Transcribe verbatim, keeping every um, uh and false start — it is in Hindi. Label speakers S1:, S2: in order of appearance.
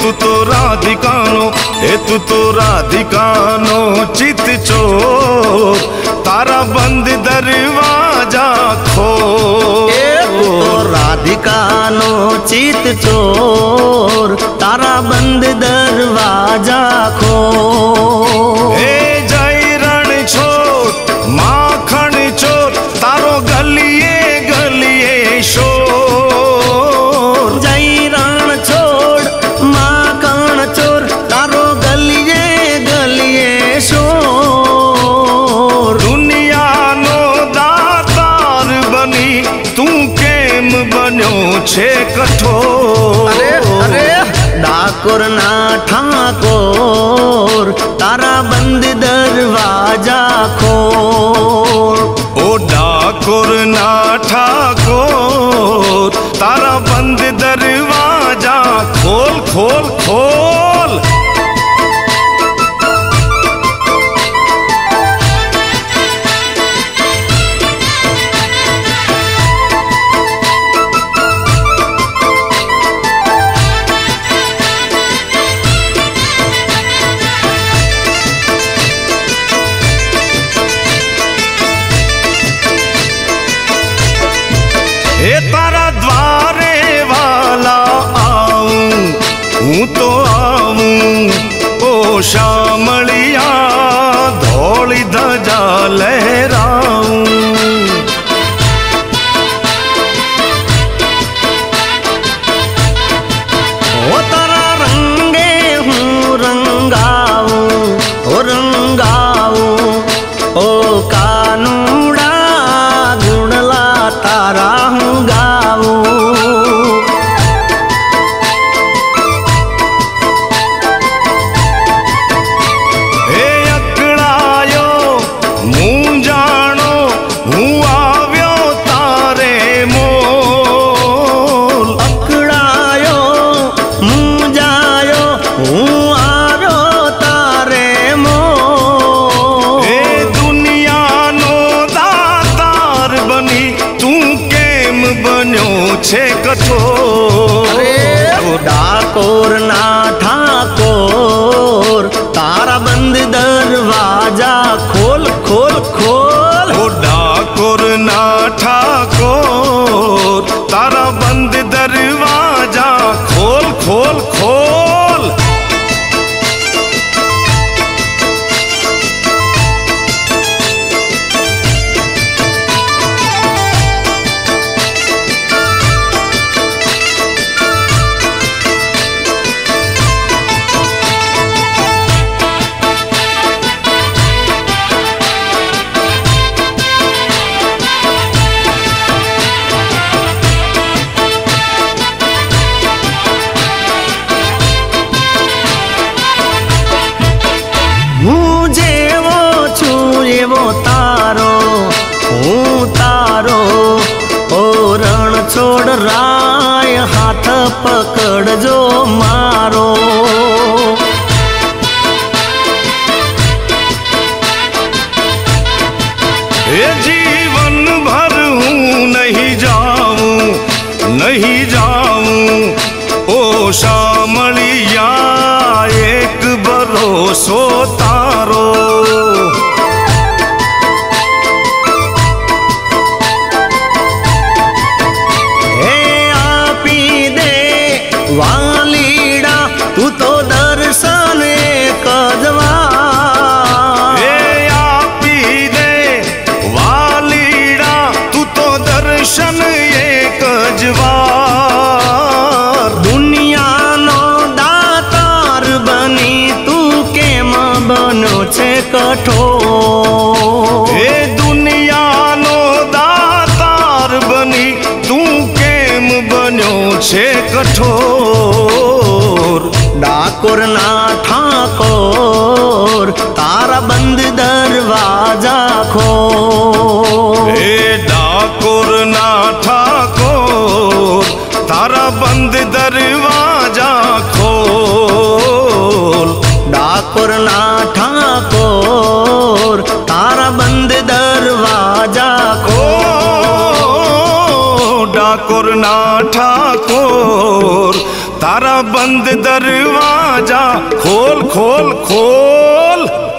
S1: तू तो राधिकानो, ए तू तो राधिकानो चित चोर, तारा बंद दरवाजा खोल।
S2: ए तू तो राधिकानो चित चोर, तारा बंद दरवाजा खोल।
S1: ए जय रण छोड़ माखन चोर, तारो गलिए गलिए शोर।
S2: जय रण छोड़ माखन चोर, तारो गलिए गलिए शोर।
S1: दुनिया नो दातार बनी तू केम बन्यो छे कठोर।
S2: अरे अरे डाकोर ना ठाकोर, तारा बंद दरवाजा खोल।
S1: ओ डाकोर ना ठाकोर, तारा बंद दरवाजा खोल खोल खोल। हे तारा द्वारे वाला आऊं, हूँ तो आऊं ओ शामलिया, धौली धजा लहराऊं।
S2: ओ तारा रंगे हूँ रंगाऊं, ओ रंगाऊं ओ कानूड़ा, गुणला तारा हूँ गाऊं।
S1: हे अकड़ायो मुँह जानो, हूँ आव्यो तारे मोल।
S2: अकड़ायो मुँह जायो, हूँ आव्यो तारे मोल।
S1: हे दुनिया नो दातार बनी तू केम बन्यो छे कठोर।
S2: अरे डाकोर ना ठाकोर, तारा बंद दरवाजा खोल खोल खोल।
S1: ओ डाकोर ना ठाकोर, तारा बंद दरवाजा खोल खोल खोल।
S2: हूँ जेवो छू एवो तारो, हूँ तारो ओ रण छोड़ राय, हाथ पकड़ जो मारो।
S1: ये जीवन भर हूँ नहीं जाऊं, नहीं जाऊं ओ शामलिया, एक भरोसो तारो।
S2: हे आपी दे वालीड़ा, तू तो दर्शन एक जवार।
S1: हे आपी दे वालीड़ा, तू तो दर्शन एक जवार।
S2: दुनिया नो दातार बनी तू केम बनो छे कठोर।
S1: हे दुनिया नो दातार बनी तू केम बन्यो छे कठोर।
S2: डाकोर ना ठाकोर, तारा बंद दरवाजा खोल।
S1: हे डाकोर ना ठाकोर, तारा बंद दरवाजा खोल।
S2: डाकोर ना ठाकोर, तारा बंद दरवाजा खोल।
S1: डाकोर ना ठाकोर, तारा बंद दरवाजा खोल खोल खोल।